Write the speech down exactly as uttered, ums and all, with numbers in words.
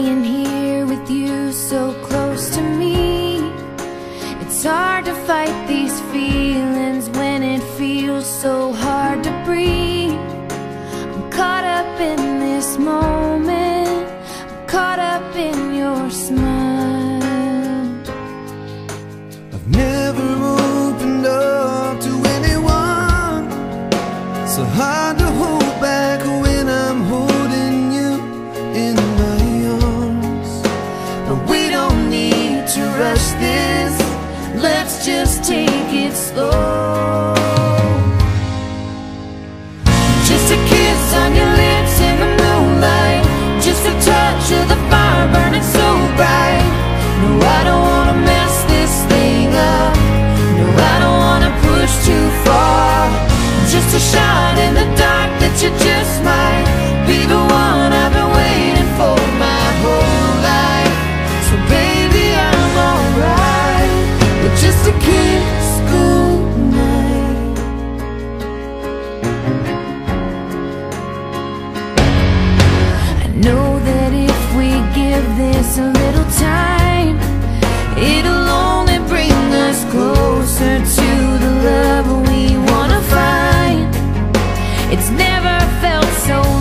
Lying here with you so close to me, it's hard to fight these feelings when it feels so hard to breathe. I'm caught up in this moment, I'm caught up in your smile. I've never opened up to anyone, so hard to hold back when I'm holding you in my arms. But we don't need to rush this, let's just take it slow. Just a kiss on your lips in the moonlight, just a touch of the fire burning so bright. No, I don't wanna mess this thing up, no, I don't wanna push too far. Just a shot in the dark that you just might be the one I've been waiting for my whole life. So baby, I'm alright with just a kiss goodnight. I know that if we give this a little time, it'll only bring us closer to the love we wanna find. It's never felt so